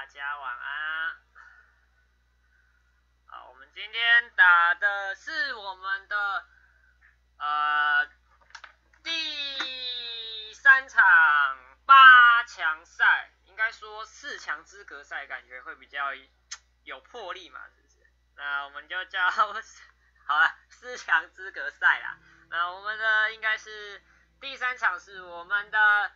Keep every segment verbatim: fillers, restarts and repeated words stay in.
大家晚安。好，我们今天打的是我们的呃第三场八强赛，应该说四强资格赛，感觉会比较有魄力嘛，是不是？那我们就叫好了，四强资格赛啦。那我们的应该是第三场是我们的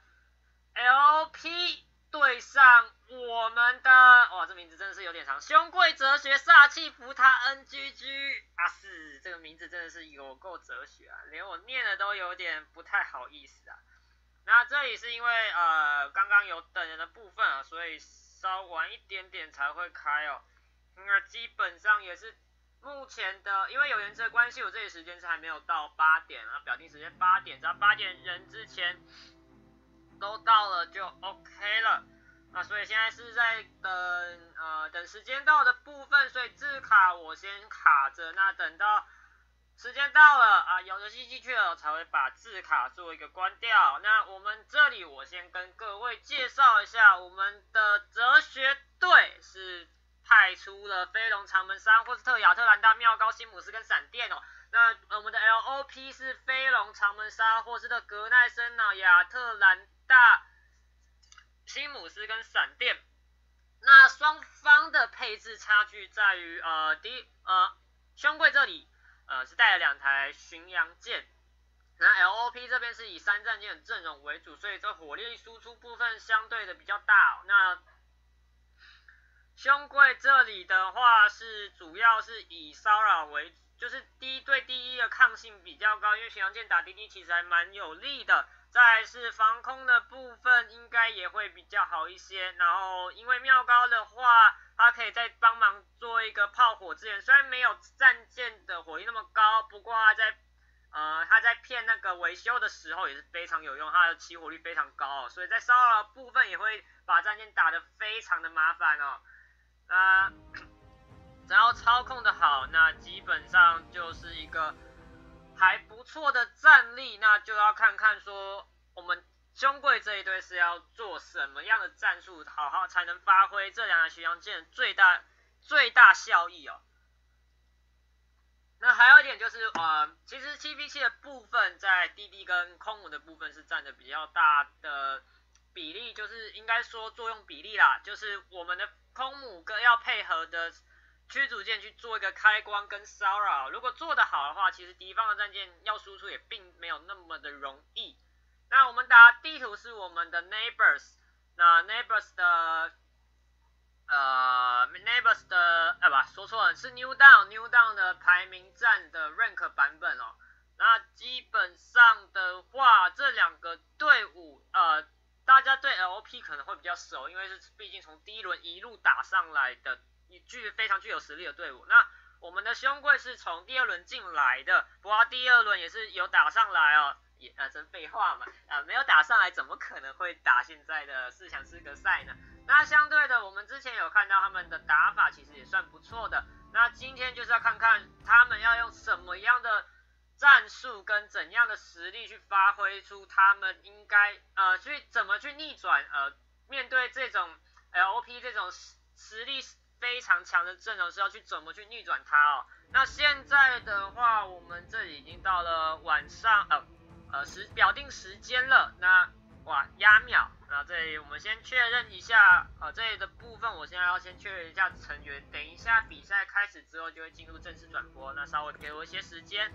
L P 对上我们的，哇，这名字真的是有点长，兄贵哲学煞气扶他 N G G 啊，是这个名字真的是有够哲学啊，连我念的都有点不太好意思啊。那这里是因为呃刚刚有等人的部分啊，所以稍晚一点点才会开哦。那基本上也是目前的，因为有原则关系，我这里时间是还没有到八点啊，表定时间八点，只要八点人之前都到了就 OK 了。那所以现在是在等呃等时间到的部分，所以字卡我先卡着，那等到时间到了啊，有游戏进去了才会把字卡做一个关掉。那我们这里我先跟各位介绍一下，我们的哲学队是派出了飞龙、长门山、霍斯特、亚特兰大、妙高、辛姆斯跟闪电哦。那我们的 L O P 是飞龙、长门沙、霍斯特、格奈森脑、亚特兰大、辛姆斯跟闪电。那双方的配置差距在于，呃，第一，呃，兄贵这里，呃，是带了两台巡洋舰，那 L O P 这边是以三战舰的阵容为主，所以这火力输出部分相对的比较大哦。那兄贵这里的话是主要是以骚扰为主，就是第一对第一的抗性比较高，因为巡洋舰打滴滴其实还蛮有利的。再来是防空的部分应该也会比较好一些，然后因为妙高的话，它可以再帮忙做一个炮火支援，虽然没有战舰的火力那么高，不过它在呃它在骗那个维修的时候也是非常有用，它的起火率非常高哦，所以在骚扰的部分也会把战舰打得非常的麻烦哦。那只要操控的好，那基本上就是一个还不错的战力，那就要看看说我们兄贵这一队是要做什么样的战术，好好才能发挥这两台巡洋舰最大最大效益哦。那还有一点就是，呃，其实 七 V 七 的部分在滴滴跟空母的部分是占的比较大的比例，就是应该说作用比例啦，就是我们的空母跟要配合的驱逐舰去做一个开关跟骚扰，如果做得好的话，其实敌方的战舰要输出也并没有那么的容易。那我们打地图是我们的 Neighbors， 那 Neighbors 的呃 Neighbors 的呃不说错了，是 New Dawn New Dawn 的排名战的 rank 版本哦。那基本上的话，这两个队伍呃。大家对 L O P 可能会比较熟，因为是毕竟从第一轮一路打上来的一具非常具有实力的队伍。那我们的兄贵是从第二轮进来的，不过第二轮也是有打上来哦，也呃真废话嘛，呃没有打上来怎么可能会打现在的四强资格赛呢？那相对的，我们之前有看到他们的打法其实也算不错的。那今天就是要看看他们要用什么样的战术跟怎样的实力去发挥出他们应该呃去怎么去逆转呃面对这种 L O P 这种实力非常强的阵容是要去怎么去逆转它哦。那现在的话，我们这里已经到了晚上呃呃时表定时间了，那哇压秒，那这里我们先确认一下呃这里的部分，我现在要先确认一下成员，等一下比赛开始之后就会进入正式转播，那稍微给我一些时间。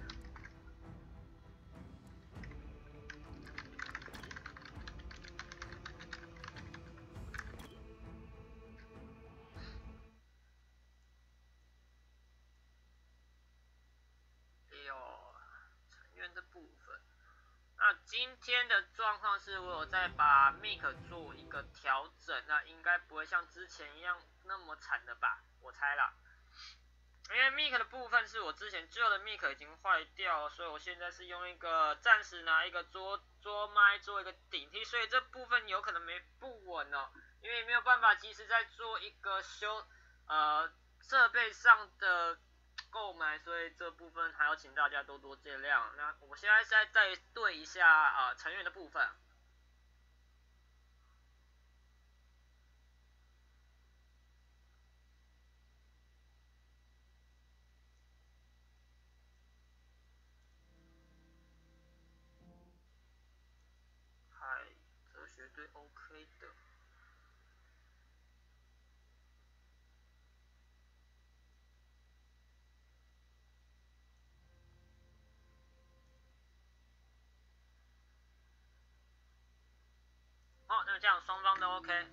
那今天的状况是我有在把 mic 做一个调整，那应该不会像之前一样那么惨的吧，我猜啦。因为 mic 的部分是我之前旧的 mic 已经坏掉了，所以我现在是用一个暂时拿一个桌桌麦做一个顶替，所以这部分有可能没不稳哦，因为没有办法及时在做一个修呃设备上的购买，所以这部分还要请大家多多见谅。那我现在再再对一下呃成员的部分。 对 OK 的。好，那这样双方都 OK。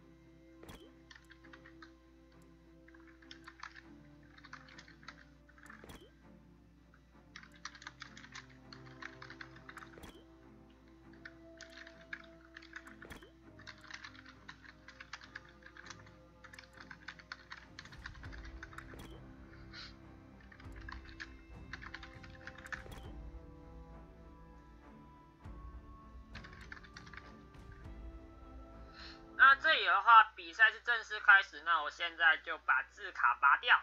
那这里的话，比赛是正式开始。那我现在就把字卡拔掉。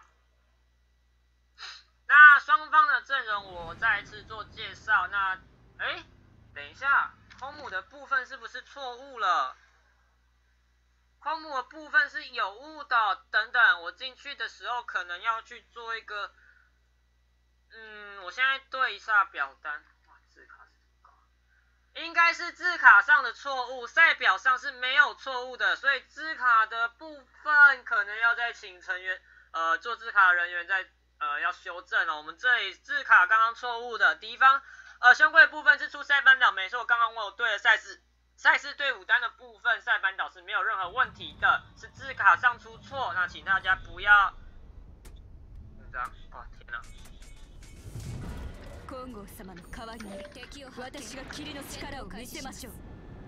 那双方的阵容我再次做介绍。那，哎，等一下，空母的部分是不是错误了？空母的部分是有误的。等等，我进去的时候可能要去做一个，嗯，我现在对一下表单。应该是字卡上的错误，赛表上是没有错误的，所以字卡的部分可能要再请成员，呃，做字卡的人员再呃要修正了。我们这里字卡刚刚错误的敌方，呃，兄贵部分是出塞班岛，没错，刚刚我有对了赛事，赛事队伍单的部分塞班岛是没有任何问题的，是字卡上出错，那请大家不要紧张。哦，天哪！ 金剛様の代わりに私が霧の力を見せましょう。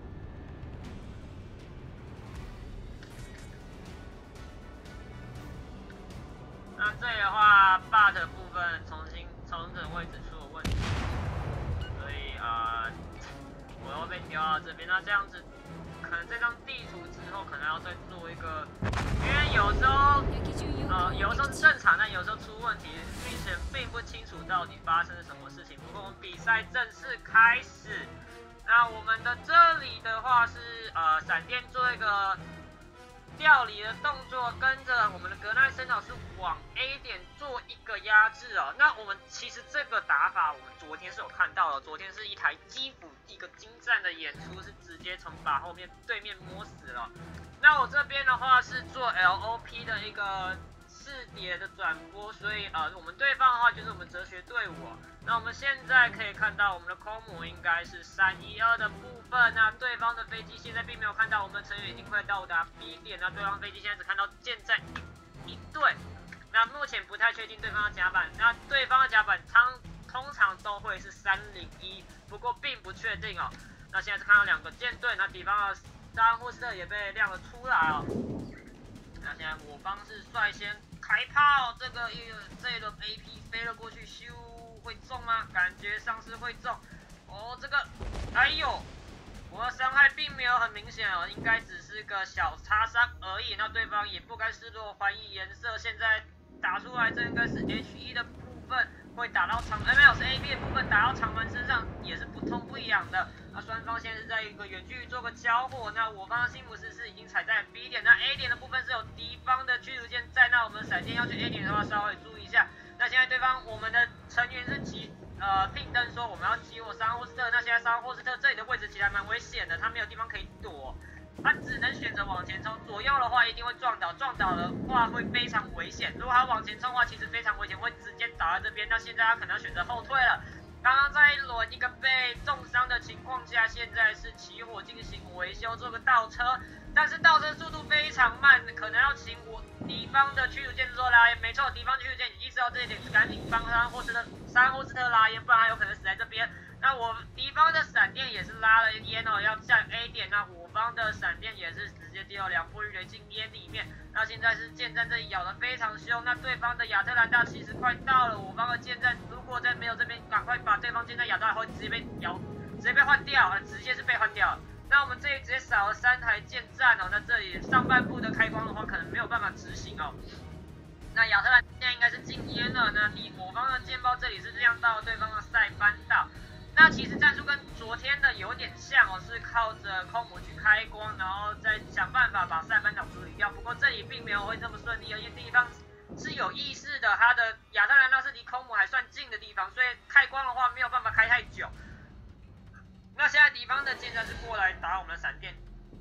那这里的话 ，but 的部分重新重整位置出了问题，所以呃，我又被丢到这边。那这样子，可能这张地图之后可能要再做一个，因为有时候呃有时候是正常，但有时候出问题，并且并不清楚到底发生了什么事情。不过我们比赛正式开始，那我们的这里的话是呃闪电做一个调离的动作，跟着我们的格奈森老师往 A 点做一个压制哦。那我们其实这个打法，我们昨天是有看到的，昨天是一台基辅一个精湛的演出，是直接从把后面对面摸死了。那我这边的话是做 L O P 的一个四叠的转播，所以呃我们对方的话就是我们哲学队伍哦。那我们现在可以看到我们的空母应该是三一二的部分，那对方的飞机现在并没有看到我们的成员已经快到达 B 点，那对方飞机现在只看到舰载一队，那目前不太确定对方的甲板，那对方的甲板仓通常都会是三零一，不过并不确定哦。那现在是看到两个舰队，那敌方的沙霍斯特也被亮了出来哦。那现在我方是率先开炮，这个一这一轮 A P 飞了过去，咻，会中吗？感觉上是会中。哦，这个，哎呦，我的伤害并没有很明显哦，应该只是个小擦伤而已。那对方也不甘示弱，还以颜色，现在打出来，这应该是 H 一的部分会打到长，哎没有，是 A B 的部分打到长门身上，也是不痛不痒的。那双方现在是在一个远距离做个交火，那我方的辛普斯是已经踩在 B 点，那 A 点的部分是有敌方的驱逐舰在，那我们闪电要去 A 点的话稍微注意一下。那现在对方我们的成员是骑呃聘登说我们要击落桑霍斯特，那现在桑霍斯特这里的位置其实还蛮危险的，他没有地方可以躲，他只能选择往前冲，左右的话一定会撞倒，撞倒的话会非常危险。如果他往前冲的话，其实非常危险，会直接倒在这边。那现在他可能要选择后退了。刚刚在一轮一个被重伤的情况下，现在是起火进行维修，做个倒车，但是倒车速度非常慢，可能要请我敌方的驱逐舰做拉烟。没错，敌方驱逐舰意识到这一点，赶紧帮山霍斯特山霍斯特拉烟，不然他有可能死在这边。那我敌方的闪电也是拉了烟哦，要向 A 点。那我方的闪电也是直接丢了两波鱼雷进烟里面。那现在是舰战这里咬得非常凶，那对方的亚特兰大其实快到了，我方的舰战如果在没有这边赶快把对方舰战咬到，会直接被咬，直接被换掉，呃，直接是被换掉。那我们这里直接少了三台舰战哦，那这里上半部的开光的话，可能没有办法执行哦。那亚特兰现在应该是禁烟了，那你我方的舰炮这里是亮到对方的塞班岛。那其实战术跟昨天的有点像哦，是靠着空母去开光，然后再想办法把塞班岛处理掉。不过这里并没有会这么顺利，因为地方是有意识的，它的亚特兰大是离空母还算近的地方，所以开光的话没有办法开太久。那现在敌方的舰战是过来打我们的闪电，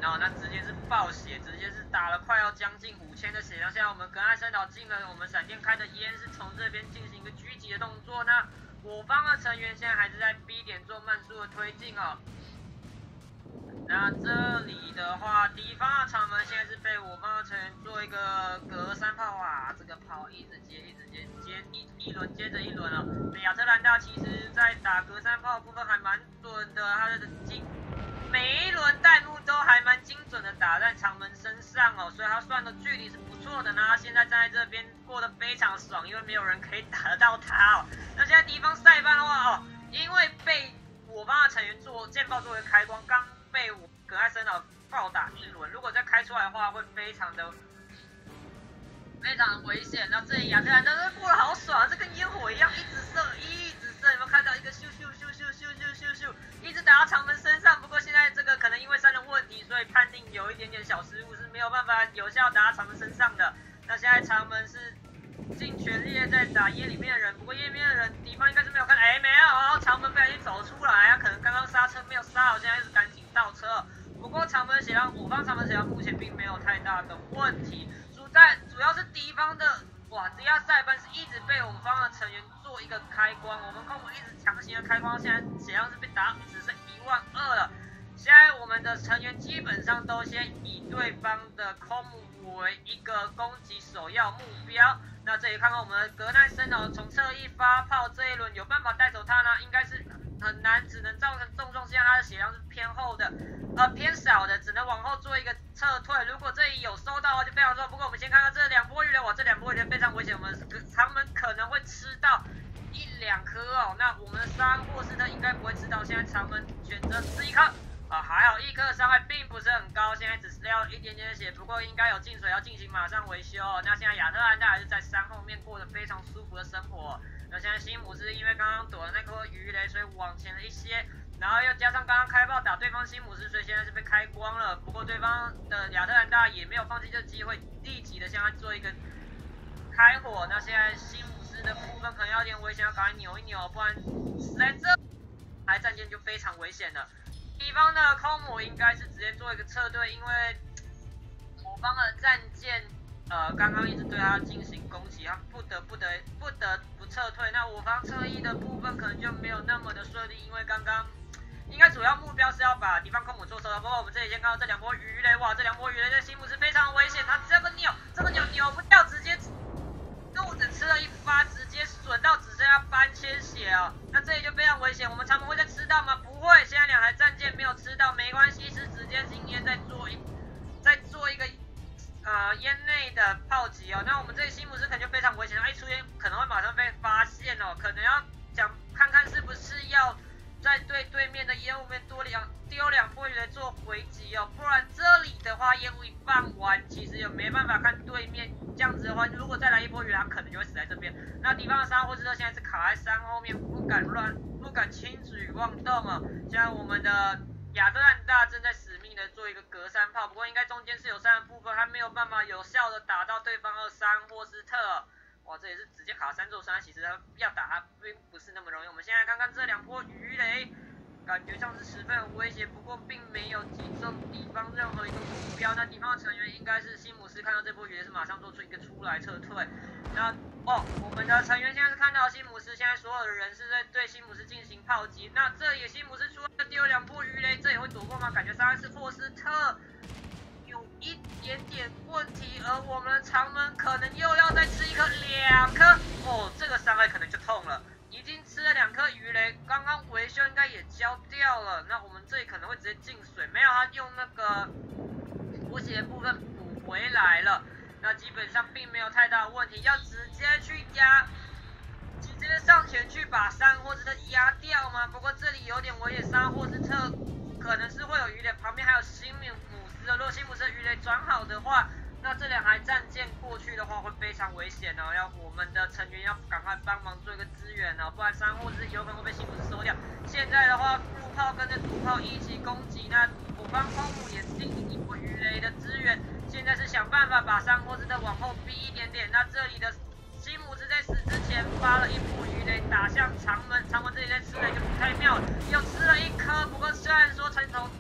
哦，那直接是爆血，直接是打了快要将近五千的血量。现在我们格莱森岛进了我们闪电开的烟，是从这边进行一个狙击的动作。那我方的成员现在还是在 B 点做慢速的推进哦。那这里的话，敌方的长门现在是被我方的成员做一个隔三炮啊，这个炮一直接一直接接一一轮接着一轮啊。那亚特兰大其实在打隔三炮的部分还蛮准的，他的精每一轮弹幕都还蛮精准的打在长门身上哦，所以他算的距离是不错的呢。他现在站在这边过得非常爽，因为没有人可以打得到他哦。那现在敌方塞班的话哦，因为被我方的成员做箭爆作为开光，刚被我格莱森岛暴打一轮，如果再开出来的话，会非常的非常的危险。那这里亚特兰大这过得好爽，这跟烟火一样，一直射，一直射。有没有看到一个咻咻咻咻咻咻咻咻，一直打到长门身上？不过现在这个可能因为三人问题，所以判定有一点点小失误，是没有办法有效打到长门身上的。那现在长门是尽全力在打烟里面的人，不过烟里面的人敌方应该是没有看，哎没有，然后长门不小心走出来，他可能刚刚刹车没有刹好，现在是赶紧倒车。不过长门血量，我方长门血量目前并没有太大的问题，主在主要是敌方的哇，迪亚塞班是一直被我们方的成员做一个开光，我们空母一直强行的开光，现在血量是被打只剩一万二了。现在我们的成员基本上都先以对方的空母为一个攻击首要目标。那这里看看我们的格奈森哦，从侧翼发炮这一轮有办法带走他呢？应该是很难，只能造成重创。现在他的血量是偏厚的，呃偏少的，只能往后做一个撤退。如果这里有收到的话就非常重。不过我们先看看这两波鱼雷，哇，这两波鱼雷非常危险，我们长门可能会吃到一两颗哦。那我们的沙恩霍斯特应该不会吃到，现在长门选择吃一颗。啊，还好一颗的伤害并不是很高，现在只是掉一点点的血，不过应该有进水要进行马上维修。那现在亚特兰大还是在山后面过得非常舒服的生活。那现在西姆斯因为刚刚躲了那颗鱼雷，所以往前了一些，然后又加上刚刚开炮打对方西姆斯，所以现在是被开光了。不过对方的亚特兰大也没有放弃这个机会，立即的向他做一个开火。那现在西姆斯的部分可能要有点危险，要赶快扭一扭，不然死在这台战舰就非常危险了。敌方的空母应该是直接做一个撤退，因为我方的战舰呃刚刚一直对他进行攻击，他不得不得不得不撤退。那我方侧翼的部分可能就没有那么的顺利，因为刚刚应该主要目标是要把敌方空母做收的。不过我们这里先看到这两波鱼雷，哇，这两波鱼雷对西姆是非常危险，他这个扭这个扭扭不掉，直接肚子吃了一发，直接损到只剩下半千血啊！那这里就非常危险，我们长门会再吃到吗？不会，现在两台战舰没有吃到，没关系，是直接今天再做一再做一个呃烟内的炮击哦。那我们这里西姆斯可能就非常危险，一出烟可能会马上被发现哦，可能要讲看看是不是要在对对面的烟雾面多两丢两波鱼雷做回击哦，不然这里的话烟雾一放完，其实也没办法看对面。这样子的话，如果再来一波鱼雷，他可能就会死在这边。那敌方的沙霍斯特现在是卡在山后面，不敢乱，不敢轻举妄动啊。现在我们的亚特兰大正在死命的做一个隔山炮，不过应该中间是有山的部分，他没有办法有效的打到对方的山霍斯特。哇，这也是直接卡三座山，其实他要打他并不是那么容易。我们现在看看这两波鱼雷，感觉像是十分有威胁，不过并没有击中敌方任何一个目标。那敌方的成员应该是西姆斯，看到这波鱼雷是马上做出一个出来撤退。那哦，我们的成员现在是看到西姆斯，现在所有的人是在对西姆斯进行炮击。那这里西姆斯出来丢两波鱼雷，这也会躲过吗？感觉上是霍斯特有一点点问题，而我们的长门可能又要再吃一颗两颗，哦，这个伤害可能就痛了。已经吃了两颗鱼雷，刚刚维修应该也交掉了。那我们这里可能会直接进水，没有他用那个补血的部分补回来了。那基本上并没有太大的问题，要直接去压，直接上前去把山霍斯特压掉吗？不过这里有点危险，山霍斯特可能是会有鱼雷，旁边还有新姆斯的。如果新姆斯的鱼雷转好的话，那这两台战舰过去的话会非常危险哦，要我们的成员要赶快帮忙做一个支援哦，不然山霍斯有可能会被西姆斯收掉。现在的话，陆炮跟着土炮一起攻击，那我方空母也进行一波鱼雷的支援。现在是想办法把山霍斯特往后逼一点点。那这里的西姆斯在死之前发了一波鱼雷打向长门，长门这里在吃了一个不太妙，又吃了一颗。不过虽然说传统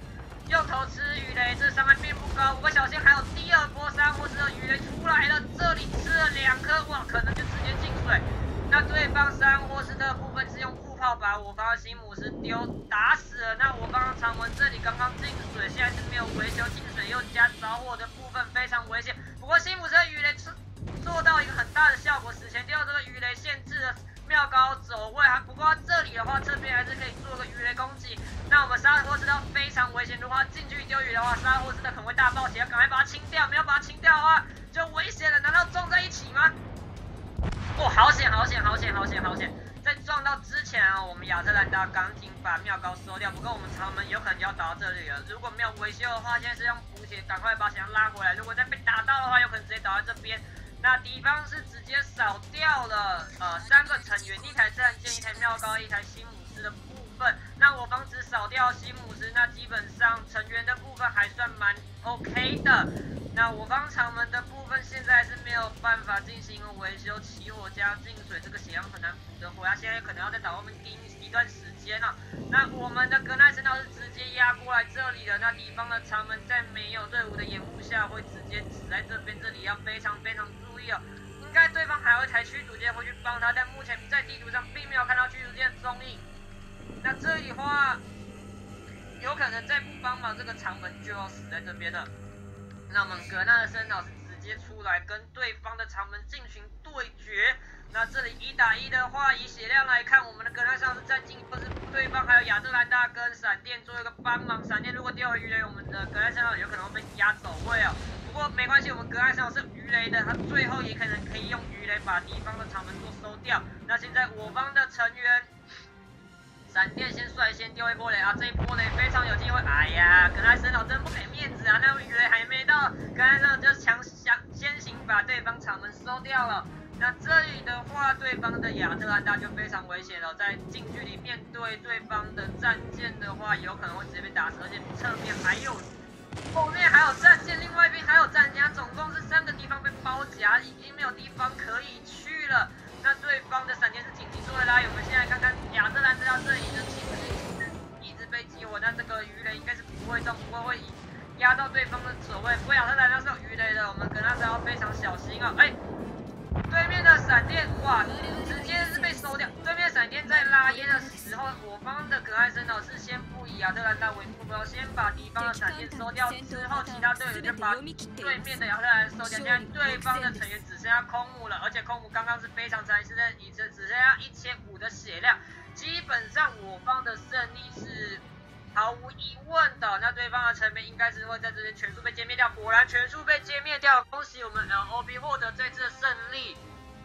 用头吃鱼雷，这伤害并不高。不过小心还有第二波三或是的鱼雷出来了，这里吃了两颗，哇，可能就直接进水。那对方三或是的部分是用副炮把我方的新姆斯丢打死了。那我方的长门这里刚刚进水，现在是没有维修，进水又加着火的部分非常危险。不过新姆斯的鱼雷做到一个很大的效果，死前丢这个鱼雷限制了妙高走位，还不过这里的话，侧边还是可以做个鱼雷攻击。那我们沙霍斯特非常危险，如果他进去丢鱼的话，沙霍斯特可能会大爆血，要赶快把它清掉。没有把它清掉的话，就危险了。难道撞在一起吗？哦，好险，好险，好险，好险，好险！在撞到之前啊，我们亚特兰大赶紧把妙高收掉。不过我们长门有可能就要打到这里了，如果没有维修的话，现在是用补血，赶快把血量拉回来。如果再被打到的话，有可能直接倒在这边。那敌方是直接扫掉了呃三个成员，一台战舰，一台妙高，一台西姆斯的部分。那我方只扫掉西姆斯，那基本上成员的部分还算蛮 OK 的。那我方长门的部分现在是没有办法进行维修，起火加进水，这个血量很难补得回来，现在可能要在岛后面盯一段时间了。那我们的格奈森岛是直接压过来这里的，那敌方的长门在没有队伍的掩护下，会直接死在这边，这里要非常非常注意哦。应该对方还有一台驱逐舰会去帮他，但目前在地图上并没有看到驱逐舰的踪影。那这里的话，有可能再不帮忙，这个长门就要死在这边了。那我们格纳的森岛是直接出来跟对方的长门进行对决。那这里一打一的话，以血量来看，我们的格纳上是占尽优势，对方还有亚特兰大跟闪电做一个帮忙。闪电如果掉了鱼雷，我们的格纳森岛有可能会被压走位哦。不过没关系，我们格纳森岛是鱼雷的，他最后也可能可以用鱼雷把敌方的长门做收掉。那现在我方的成员。闪电先率先丢一波雷啊！这一波雷非常有机会。哎呀，格莱森岛真不给面子啊！那鱼雷还没到，格莱森岛就强想先行把对方长门收掉了。那这里的话，对方的亚特兰大就非常危险了，在近距离面对对方的战舰的话，有可能会直接被打死，而且侧面还有，后面还有战舰，另外一边还有战舰，总共是三个地方被包夹，已经没有地方可以去了。那对方的闪电是紧急做的拉，我们现在看看亚特兰大这里的情绪一直被激活，那这个鱼雷应该是不会动，不过会压到对方的走位。不过亚特兰大是有鱼雷的，我们跟他是要非常小心啊！哎，对面的闪电哇，直接是被收掉。对面闪电在拉烟的时候，我方的格莱森岛是先不以亚特兰大为目标，先把敌方的闪电收掉，之后其他队友就把对面的亚特兰大收掉。现在对方的成员只剩下空母了，而且空母刚刚是非常残是在一次只剩下一千五的血量，基本上我方的胜利是毫无疑问的。那对方的成员应该是会在这边全数被歼灭掉，果然全数被歼灭掉，恭喜我们 L O B 获得这次的胜利。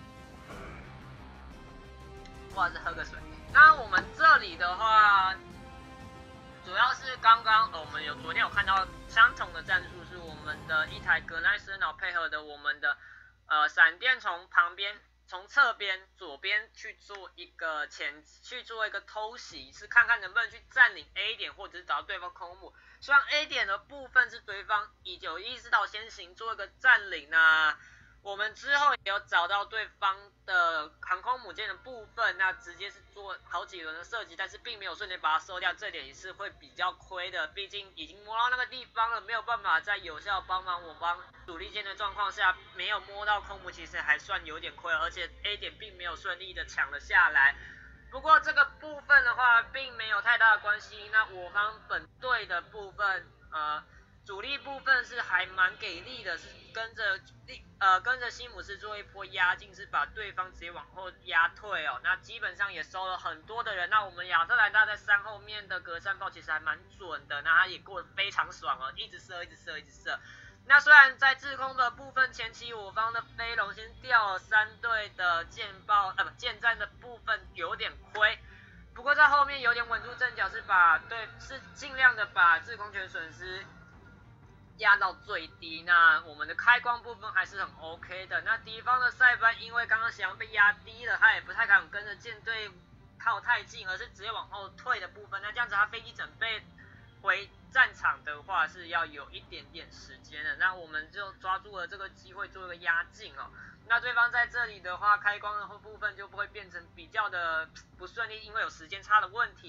哇，是喝个水。那我们这里的话，主要是刚刚、呃、我们有昨天有看到相同的战术，是我们的一台格奈斯脑配合的我们的呃闪电从旁边从侧边左边去做一个前去做一个偷袭，是看看能不能去占领 A 点，或者是找到对方空母。虽然 A 点的部分是对方以有意识到先行做一个占领啊。我们之后也有找到对方的航空母舰的部分，那直接是做好几轮的射击，但是并没有瞬间把它收掉，这点也是会比较亏的，毕竟已经摸到那个地方了，没有办法在有效帮忙我方主力舰的状况下，没有摸到空母，其实还算有点亏，而且 A 点并没有顺利的抢了下来。不过这个部分的话，并没有太大的关系，那我方本队的部分，呃。主力部分是还蛮给力的，是跟着呃跟着西姆斯做一波压境，是把对方直接往后压退哦。那基本上也收了很多的人。那我们亚特兰大在山后面的隔山炮其实还蛮准的，那他也过得非常爽哦，一直射一直射一直射。那虽然在制空的部分前期我方的飞龙先掉了三队的舰爆呃不舰战的部分有点亏。不过在后面有点稳住阵脚，是把对是尽量的把制空权损失压到最低，那我们的开光部分还是很 OK 的。那敌方的塞班因为刚刚血量被压低了，他也不太敢跟着舰队靠太近，而是直接往后退的部分。那这样子他飞机准备回战场的话是要有一点点时间的。那我们就抓住了这个机会做一个压境哦。那对方在这里的话，开光的部分就不会变成比较的不顺利，因为有时间差的问题。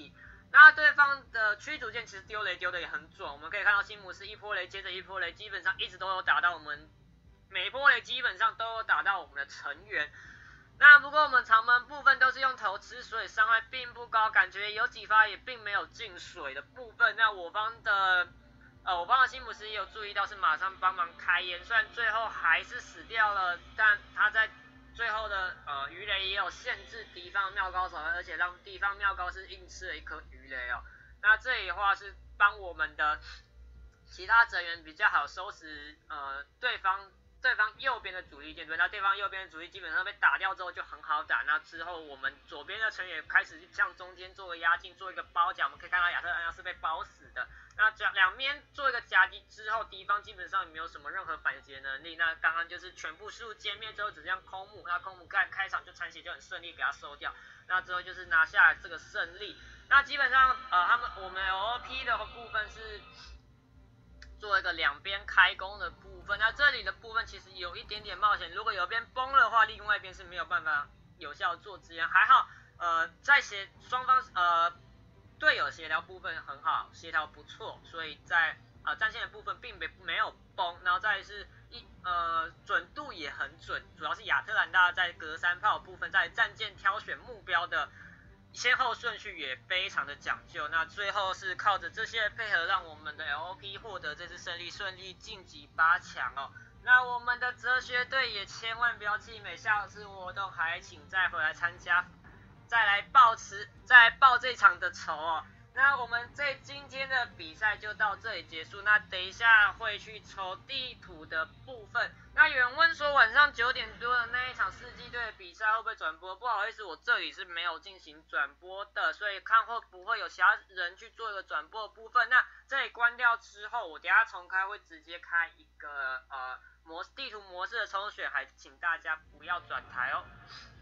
那对方的驱逐舰其实丢雷丢的也很准，我们可以看到辛姆斯一波雷接着一波雷，基本上一直都有打到我们，每一波雷基本上都有打到我们的成员。那不过我们长门部分都是用头吃，所以伤害并不高，感觉有几发也并没有进水的部分。那我方的呃我方的辛姆斯也有注意到是马上帮忙开烟，虽然最后还是死掉了，但他在最后的呃鱼雷也有限制敌方妙高手，而且让敌方妙高是硬吃了一颗鱼雷哦。那这里的话是帮我们的其他成员比较好收拾呃对方。对方右边的主力舰队，那对方右边的主力基本上被打掉之后就很好打。那之后我们左边的成员开始向中间做个压境，做一个包夹。我们可以看到亚特兰大是被包死的。那两边做一个夹击之后，敌方基本上没有什么任何反击能力。那刚刚就是全部输入歼灭之后，只剩空母。那空母开开场就残血就很顺利给他收掉。那之后就是拿下来这个胜利。那基本上呃他们我们 L O P 的部分是做一个两边开弓的部分，那这里的部分其实有一点点冒险，如果有边崩了的话，另外一边是没有办法有效做支援。还好，呃，在协双方呃队友协调部分很好，协调不错，所以在呃战线的部分并没没有崩，然后再来是一呃准度也很准，主要是亚特兰大在隔山炮部分，在战舰挑选目标的先后顺序也非常的讲究，那最后是靠着这些配合，让我们的 L O P 获得这次胜利，顺利晋级八强哦。那我们的哲学队也千万不要气馁，下次活动还请再回来参加，再来报持，再来报这场的仇哦。那我们这今天的比赛就到这里结束，那等一下会去抽地图的部分。那有人问说晚上九点多的那一场世纪队的比赛会不会转播？不好意思，我这里是没有进行转播的，所以看会不会有其他人去做一个转播的部分。那这里关掉之后，我等一下重开会直接开一个呃模地图模式的抽选，还请大家不要转台哦。